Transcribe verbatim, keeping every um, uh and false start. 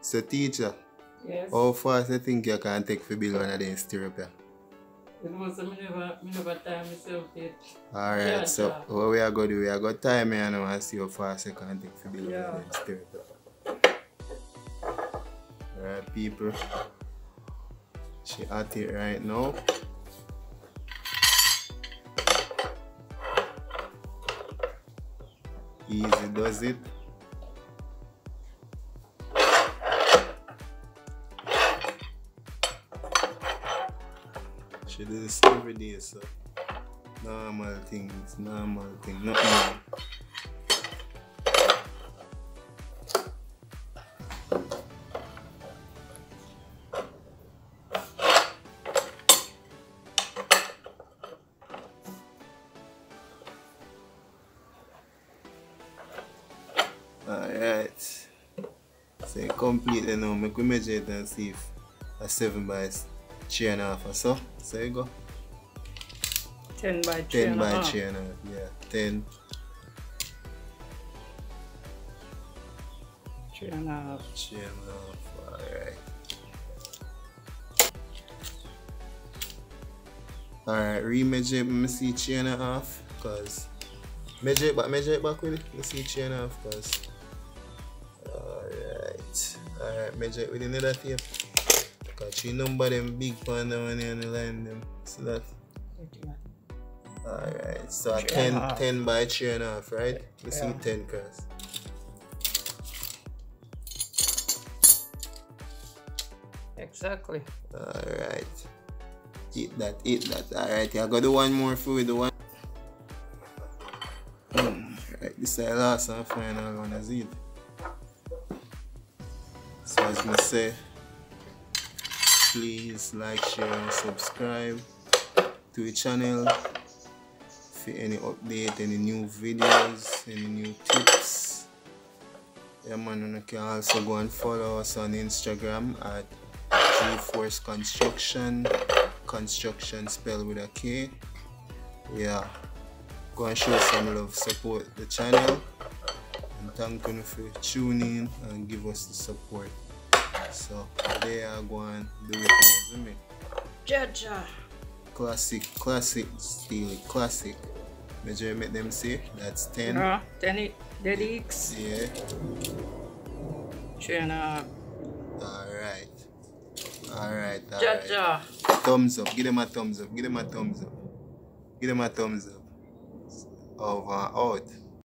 So teacher, yes. how fast you think you can take for build one of them stirrup? Yeah? It was a never, never time myself yet. Alright, yeah, so yeah. What we are going to do, we are going to time here now and see how fast you can take for build yeah. one of them stirrup. Alright people, she at it right now. Easy does it. She do this every day, so normal things, normal thing, not new. Alright, so completely now, make we measure it and see if a seven by three and a half or so. So you go. ten by three ten and by a half. three and a half, yeah. ten. Three and a half. Three and a half, alright. Alright, re-measure it, let me see three and a half, cause measure it back, measure it back with it. Let me see three and a half, cause alright. Alright, measure it with another tape. Cause you number them big pan down here and line them. See that? Alright, so ten, ten by three and a half, right? You see yeah. ten cross. Exactly. Alright. Eat that, eat that. Alright, I got the one more for the one. Alright, this is the last and final one, is it? So as I say, please like, share and subscribe to the channel for any update, any new videos, any new tips. Yeah man, you can also go and follow us on Instagram at Gforce Konstruction, construction spelled with a K. Yeah, go and show some love, support the channel, and thank you for tuning in and give us the support. So today I go and do it, isn't it? Jaja. Classic, classic steel, classic. Measure make them say that's ten. No, ten dead X. Yeah. Three and a half. Alright. Alright, alright. Jaja. Thumbs up, give them a thumbs up, give them a thumbs up. Give them a thumbs up. Over and out.